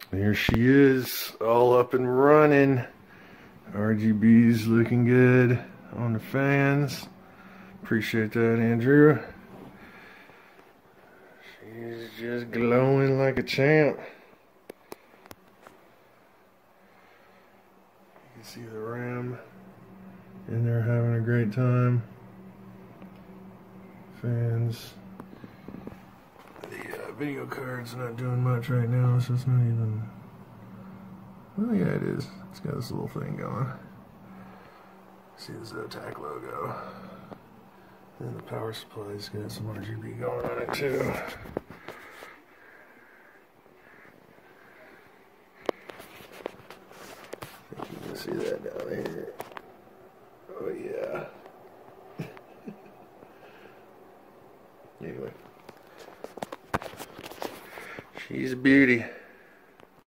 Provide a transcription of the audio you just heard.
There she is, all up and running. RGB's looking good on the fans. Appreciate that, Andrew. She's just glowing like a champ. You can see the ram in there having a great time. Fans. The video card's not doing much right now, so it's not even... Well, yeah, it is. It's got this little thing going. See the Zotac logo. And the power supply's got some RGB going on it too. I think you can see that down here. Oh yeah. Anyway. She's a beauty.